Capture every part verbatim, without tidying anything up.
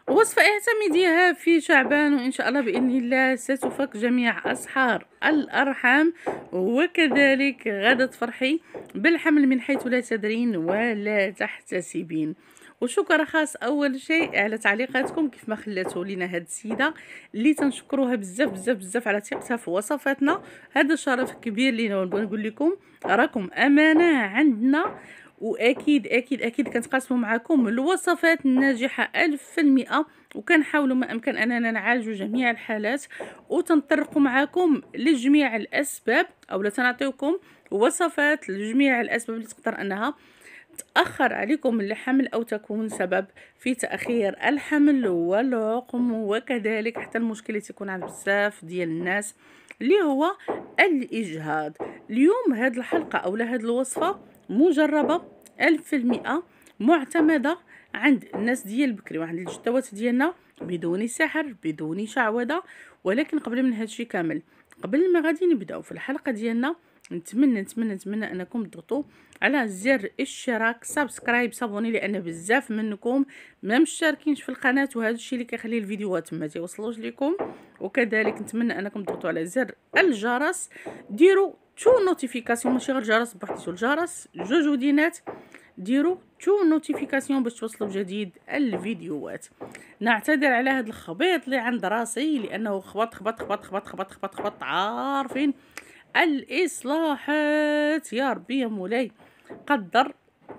وصفة اعتمديها في شعبان وإن شاء الله بإذن الله ستفك جميع أسحار الأرحام، وكذلك غدا تفرحي بالحمل من حيث لا تدرين ولا تحتسبين. وشكر خاص اول شيء على تعليقاتكم كيف ما خلاتوا لينا هاد السيده اللي تنشكروها بزاف بزاف بزاف على ثقتها في وصفاتنا. هذا شرف كبير لينا، ونبغي نقول لكم راكم امانه عندنا، واكيد اكيد اكيد كنتقاسموا معكم الوصفات الناجحه ألف في المئة، وكنحاولوا ما امكن اننا نعالجوا جميع الحالات وتنطرقوا معكم لجميع الاسباب، او لا تنعطيوكم وصفات لجميع الاسباب اللي تقدر انها تأخر عليكم الحمل أو تكون سبب في تأخير الحمل والعقم، وكذلك حتى المشكل اللي تكون عند بزاف ديال الناس اللي هو الإجهاض. اليوم هاد الحلقة أو هاد الوصفة مجربة ألف في المئة، معتمدة عند الناس ديال بكري وعند الجدوات ديالنا، بدون سحر بدون شعوذة. ولكن قبل من هادشي كامل، قبل ما غادي نبداو في الحلقة ديالنا، نتمنى نتمنى نتمنى انكم تضغطوا على زر الاشتراك سبسكرايب صابوني، لان بزاف منكم ما مشتركينش في القناه، وهذا الشيء اللي كيخلي الفيديوهات ما توصلوش لكم. وكذلك نتمنى انكم تضغطوا على زر الجرس، ديروا تو نوتيفيكاسيون، ماشي غير جرس بوحديتو، الجرس جوج ودينات، ديروا تو نوتيفيكاسيون باش توصلوا بجديد الفيديوهات. نعتذر على هذا الخبيط اللي عند راسي، لانه خبط خبط خبط خبط خبط خبط خبط عارفين الإصلاحات. يا ربي يا مولاي قدر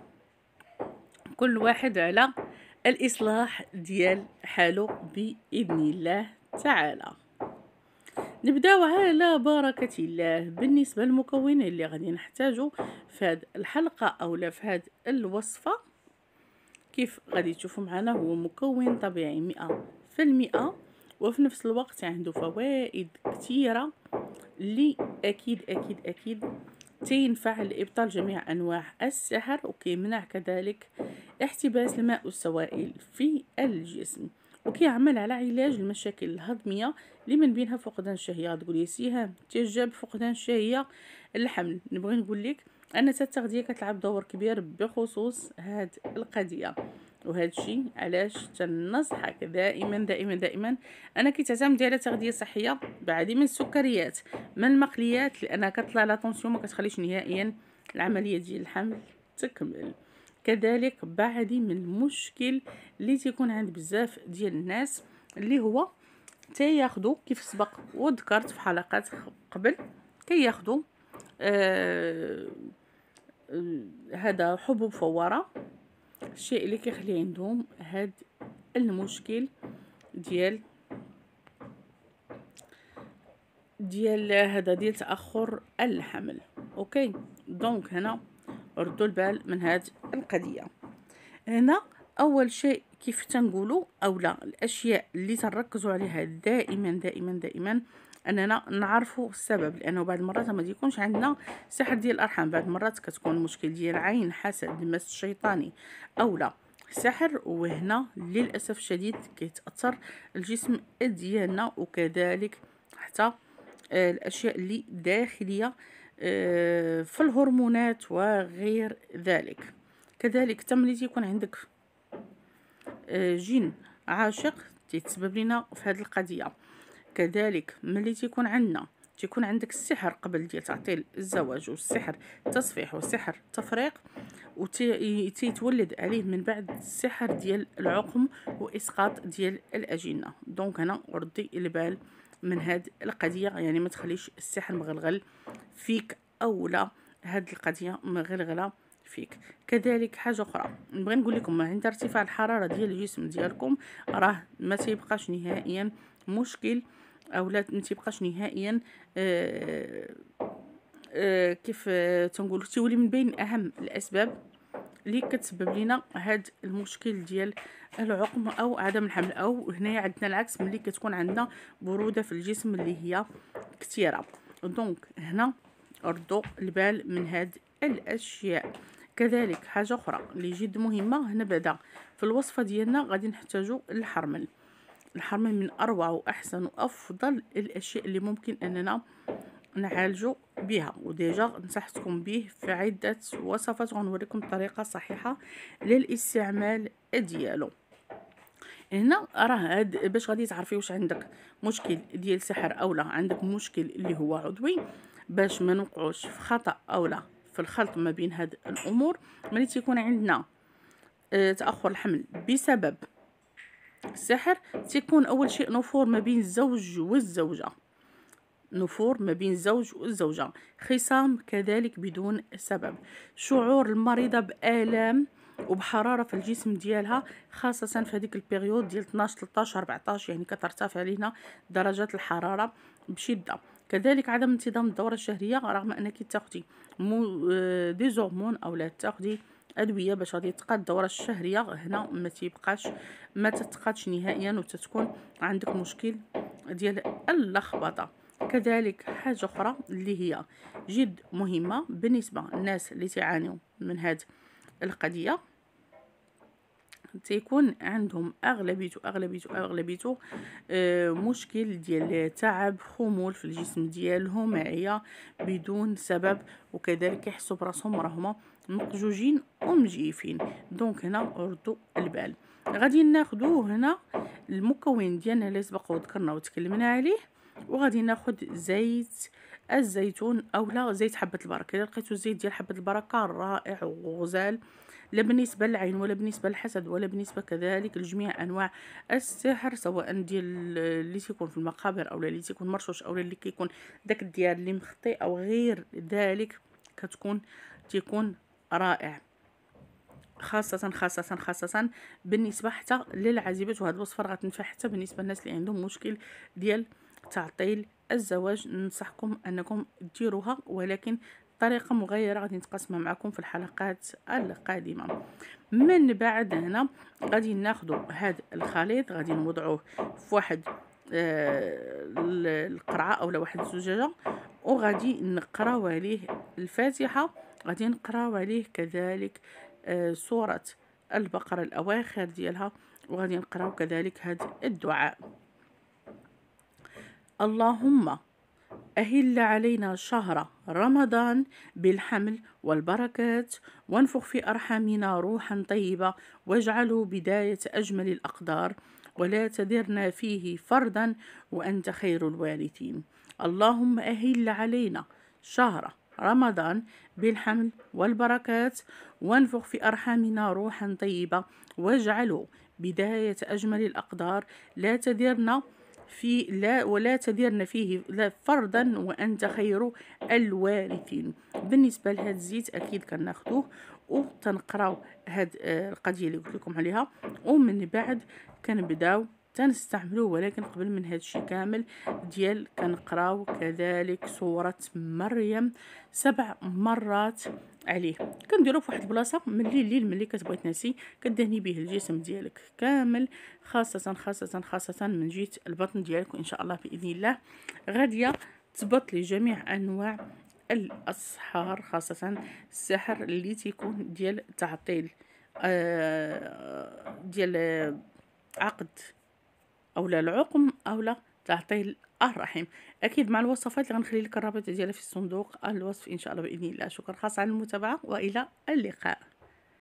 كل واحد على الإصلاح ديال حاله بإذن الله تعالى. نبداو على بركة الله. بالنسبة للمكونين اللي غادي نحتاجو في هذه الحلقة أو لا في هذه الوصفة، كيف غادي تشوفوا معنا، هو مكون طبيعي مئة في المئة، وفي نفس الوقت عنده فوائد كثيرة اللي اكيد اكيد اكيد تينفع لابطال جميع انواع السحر، وكيمنع كذلك احتباس الماء والسوائل في الجسم، وكيعمل على علاج المشاكل الهضميه اللي من بينها فقدان الشهيه. تقولي سيهام تجاب فقدان الشهيه الحمل، نبغي نقول لك ان التغذيه كتلعب دور كبير بخصوص هاد القضيه. وهذا الشيء علاش تنصحك دائما دائما دائما انك تعتمدي على تغذيه صحيه بعدي من السكريات، من المقليات، لانها كطلع لا طونسيون، ما كتخليش نهائيا العمليه ديال الحمل تكمل. كذلك بعدي من المشكل اللي تيكون عند بزاف ديال الناس، اللي هو تياخذوا كيف سبق وذكرت في حلقات قبل، كياخذوا آه آه هذا حبوب فواره، الشيء اللي كيخلي عندهم هاد المشكل ديال ديال هذا ديال تاخر الحمل. اوكي، دونك هنا ردوا البال من هاد القضيه. هنا اول شيء كيف تنقولوا اولا الاشياء اللي تركزوا عليها دائما دائما دائما اننا نعرفوا السبب، لانه بعض المرات ما يكونش عندنا سحر ديال الارحام، بعض المرات كتكون مشكل ديال عين، حسد، المس الشيطاني اولا سحر، وهنا للاسف الشديد كيتاثر الجسم ديالنا، وكذلك حتى الاشياء اللي داخليه في الهرمونات وغير ذلك. كذلك حتى ملي تيكون عندك جن عاشق تيتسبب لنا في هذه القضيه. كذلك ملي تيكون عندنا تيكون عندك السحر قبل ديال تعطيل الزواج، والسحر تصفيح والسحر تفريق، وتيتولد عليه من بعد السحر ديال العقم واسقاط ديال الاجنه. دونك هنا ردي البال من هاد القضيه، يعني ما تخليش السحر مغلغل فيك اولا هاد القضيه مغلغله فيك. كذلك حاجه اخرى نبغي نقول لكم، عند ارتفاع الحراره ديال الجسم ديالكم راه ما تيبقاش نهائيا مشكل، او لا ما تيبقاش نهائيا آه آه كيف آه تنقولوا تولي من بين اهم الاسباب اللي كتسبب لنا هاد المشكل ديال العقم او عدم الحمل. او هنايا عندنا العكس، ملي كتكون عندنا بروده في الجسم اللي هي كثيره. دونك هنا ردوا البال من هاد الاشياء. كذلك حاجه اخرى اللي جد مهمه، هنا بعدا في الوصفه ديالنا غادي نحتاجوا الحرمل. الحرمل من اروع واحسن وافضل الاشياء اللي ممكن اننا نعالجوا بها، وديجا نصحتكم به في عده وصفات، وغنوريكم طريقه صحيحه للاستعمال ديالو. هنا راه هاد باش غادي تعرفي واش عندك مشكل ديال سحر اولا عندك مشكل اللي هو عضوي، باش ما نوقعوش في خطأ اولا في الخلط ما بين هاد الامور. ملي تيكون عندنا آه، تاخر الحمل بسبب السحر، تيكون اول شيء نفور ما بين الزوج والزوجه، نفور ما بين الزوج والزوجة، خصام كذلك بدون سبب، شعور المريضة بآلام وبحرارة في الجسم ديالها، خاصة في هذيك البيريود ديال اثناش ثلاثطاش أربعطاش، يعني كترتفع علينا درجات الحرارة بشدة. كذلك عدم انتظام الدورة الشهرية رغم انك تاخدي مو آه، دي زورمون او لا تاخدي ادويه باش غادي تقاد الدوره الشهريه، هنا ما تيبقاش ما تتقادش نهائيا وتتكون عندك مشكل ديال اللخبطه. كذلك حاجة أخرى اللي هي جد مهمة بالنسبة للناس اللي تعانوا من هذه القضية، تيكون عندهم أغلبيته أغلبيته أغلبيته آه مشكل ديال تعب خمول في الجسم ديالهم عيا بدون سبب، وكذلك يحسوا براسهم راهما مقجوجين ومجيفين. دونك هنا ردوا البال. غادي ناخدو هنا المكون ديالنا اللي سبق وذكرنا وتكلمنا عليه، وغادي ناخد زيت الزيتون اولا زيت حبه البركه. اذا لقيتو الزيت ديال حبه البركه رائع وغزال، لا بالنسبه للعين ولا بالنسبه للحسد ولا بالنسبه كذلك لجميع انواع السحر، سواء ديال اللي تيكون في المقابر او اللي تيكون مرشوش او اللي كيكون داك الديار اللي مخطي او غير ذلك، كتكون تيكون رائع، خاصة خاصة خاصة بالنسبة حتى للعزيبات. وهاد الوصفة غتنفع حتى بالنسبة للناس اللي عندهم مشكل ديال تعطيل الزواج. ننصحكم انكم ديروها، ولكن طريقة مغيرة غادي نتقاسمها معكم في الحلقات القادمة. من بعد هنا غادي ناخدو هاد الخليط، غادي نوضعوه في واحد آه القرعة اولا واحد الزجاجة، وغادي نقراو عليه الفاتحة، غادي نقراو عليه كذلك آه سورة البقرة الأواخر ديالها، وغادي نقراو كذلك هاد الدعاء: اللهم أهل علينا شهر رمضان بالحمل والبركات، وانفخ في أرحامنا روحا طيبة، واجعله بداية أجمل الأقدار، ولا تذرنا فيه فردا وأنت خير الوارثين. اللهم أهل علينا شهر رمضان بالحمل والبركات، وانفخ في أرحامنا روحا طيبة، واجعله بداية أجمل الأقدار، لا تذرنا في لا ولا تذرن فيه لا فردا وانت خير الوارثين. بالنسبه لهذا الزيت اكيد كناخذوه وتنقراو هاد القضيه اللي قلت لكم عليها، ومن بعد كنبداو تنستعملوه. ولكن قبل من هذا الشيء كامل ديال كنقراو كذلك سوره مريم سبع مرات عليه، كنديرو في واحد البلاصه ملي الليل ملي كتبغي تنسي كدهني به الجسم ديالك كامل، خاصه خاصه خاصه من جهه البطن ديالك، وان شاء الله باذن الله غاديه تبط لي جميع انواع الاسحار، خاصه السحر اللي تيكون ديال تعطيل آه ديال عقد اولا العقم اولا تعطيل الرحم. اكيد مع الوصفات اللي غنخلي لك الرابط ديالها في الصندوق الوصف ان شاء الله باذن الله. شكرا خاص على المتابعه والى اللقاء.